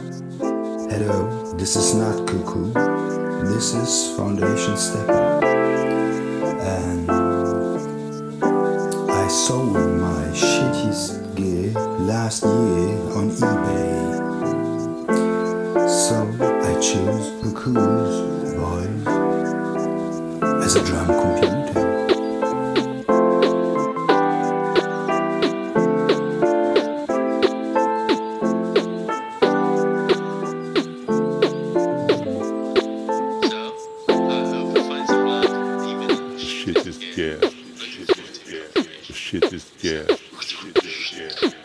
Hello, this is not Cuckoo. This is Foundation Stepper. And I sold my shittiest gear last year on eBay. So I chose Cuckoos Boys as a drum computer. Shit is gas. Shit is gas. Shit is gas.